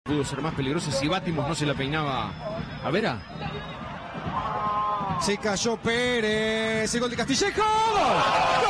Pudo ser más peligrosa si Bátimos no se la peinaba a Vera. Se cayó Pérez, el gol de Castillejo. ¡Gol!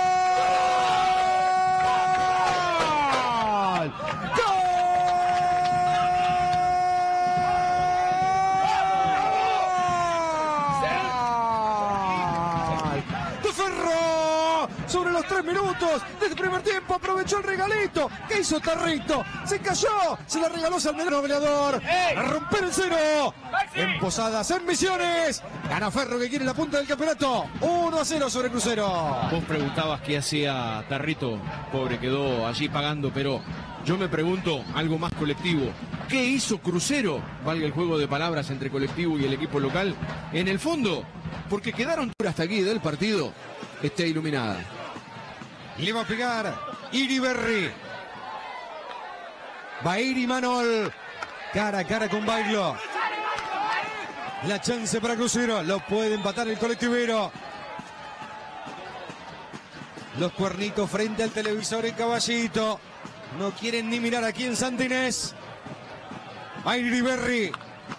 Sobre los 3 minutos del primer tiempo aprovechó el regalito. ¿Qué hizo Tarrito? Se cayó, se la regaló Salmerón, goleador. A romper el cero. En Posadas, en Misiones. Gana Ferro que quiere la punta del campeonato. 1-0 sobre Crucero. Vos preguntabas qué hacía Tarrito. Pobre, quedó allí pagando, pero yo me pregunto algo más colectivo. ¿Qué hizo Crucero? Valga el juego de palabras entre colectivo y el equipo local. En el fondo, porque quedaron hasta aquí del partido. Esté iluminada. Le va a pegar Iriberri. Va Iri Manol. Cara a cara con Bailo. La chance para Crucero. Lo puede empatar el colectivero. Los cuernitos frente al televisor en Caballito. No quieren ni mirar aquí en Santa Inés. Va Iriberri.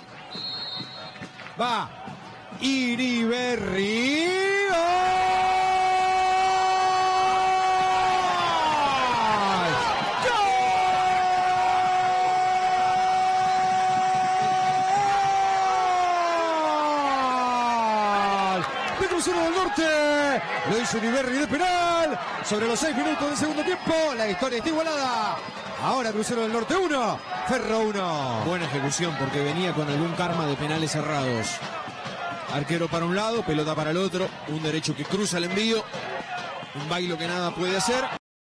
Va Iriberri. ¡Oh! Crucero del Norte, lo hizo Iriberri de penal, sobre los 6 minutos del segundo tiempo, la historia está igualada, ahora Crucero del Norte 1, Ferro 1. Buena ejecución porque venía con algún karma de penales cerrados. Arquero para un lado, pelota para el otro, un derecho que cruza el envío, un Bailo que nada puede hacer.